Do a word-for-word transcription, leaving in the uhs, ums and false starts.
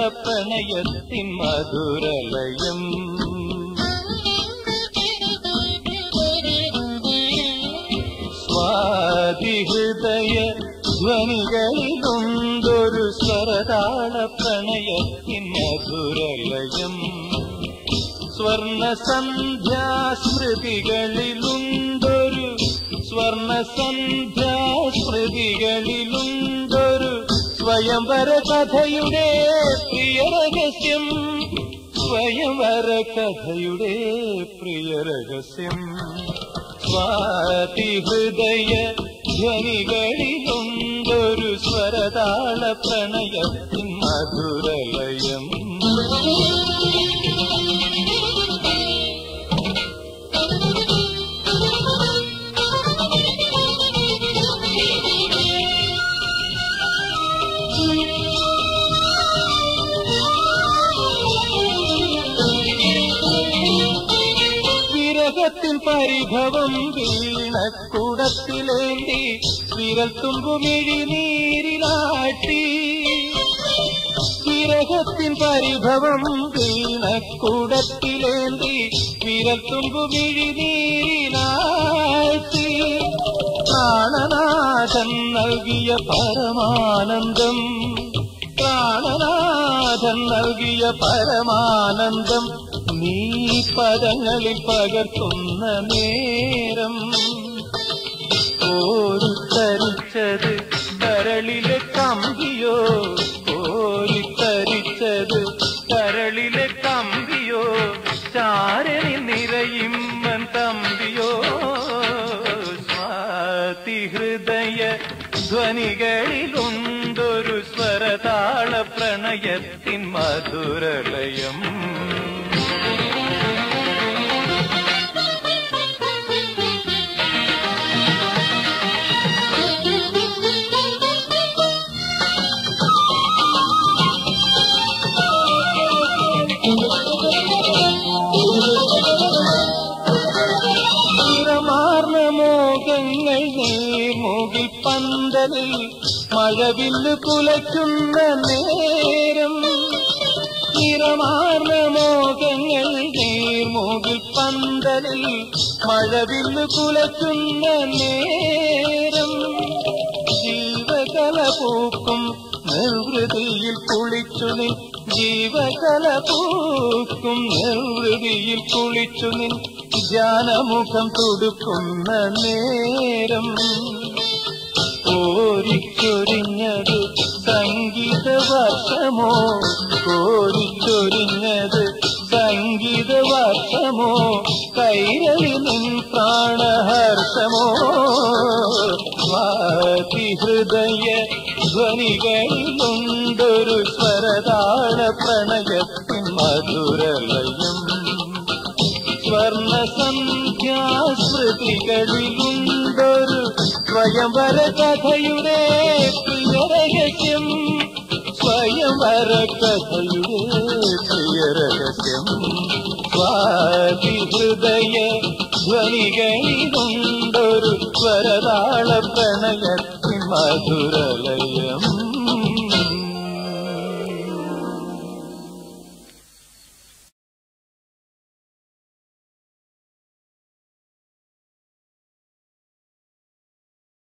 പ്രണയത്തിൻ മധുരലയം. സ്വാതിഹൃദയ ധ്വനികളിലുണ്ടൊരു സ്വരതാള പ്രണയത്തിൻ മധുരലയം. സ്വർണ സന്ധ്യാസ്മൃതികളിലുണ്ടൊരു സ്വർണ സന്ധ്യാസ്മൃതികളിലുണ്ടൊരു സ്വയംവര കഥയുടെ പ്രിയരഹസ്യം. സ്വയംവര കഥയുടെ പ്രിയരഹസ്യം. സ്വാതിഹൃദയ ധ്വനികളിലുണ്ടൊരു സ്വരതാള പ്രണയത്തിൻ മധുരലയം. വിരഹത്തിൻ പരിഭവം വീണക്കുടത്തിലേന്തി വിരൽ തുമ്പുമിഴിനീരിലാട്ടി. വിരഹത്തിൻ പരിഭവം വീണക്കുടത്തിലേന്തി വിരൽ തുമ്പുമിഴിനീരിലാട്ടി. പ്രാണനാഥൻ നൽകിയ പരമാനന്ദം പ്രാണനാഥൻ നൽകിയ പരമാനന്ദം നീ പദങ്ങളിൽ പകർത്തുന്ന നേരം. കോരിത്തരിച്ചത് കരളിലെ കമ്പിയോ കോരിത്തരിച്ചത് കരളിലെ കമ്പിയോ ചാരനി നിറയുമ്മൻ തമ്പിയോ. സ്വാതിഹൃദയ ധ്വനികളിലുണ്ടൊരു സ്വരതാള പ്രണയത്തിൻ മധുരലയം. നിറമാർന്ന മോഹങ്ങൾ നീർമുകിൽ പന്തലിൽ മഴവില്ല് കുലയ്ക്കുന്ന നേരം. നിറമാർന്ന മോഹങ്ങൾ നീർമുകിൽ പന്തലിൽ മഴവില്ല് കുലയ്ക്കുന്ന നേരം. ജീവകല പൂക്കും നിർവൃതിയിൽ കുളിച്ചു നിൻ ജീവകല പൂക്കും നിർവൃതിയിൽ കുളിച്ചു നിൻ ജ്ഞാനമുഖം തുടുക്കുന്ന നേരം. കോരിച്ചൊരിഞ്ഞത് സംഗീത വർഷമോ കോരിച്ചൊരിഞ്ഞത് സംഗീത വർഷമോ കൈരളി നിൻ പ്രാണഹർഷമോ. സ്വാതിഹൃദയ ധ്വനികളിലുണ്ടൊരു സ്വരതാള പ്രണയത്തിൻ മധുരലയം. സ്വർണ സന്ധ്യാസ്മൃതികളിലുണ്ടൊരു സ്വയംവര കഥയുടെ പ്രിയരഹസ്യം. സ്വയംവര കഥയുടെ പ്രിയരഹസ്യം. സ്വാതിഹൃദയ ധ്വനികളിലുണ്ടൊരു സ്വരതാള പ്രണയത്തിൻ മധുരലയം.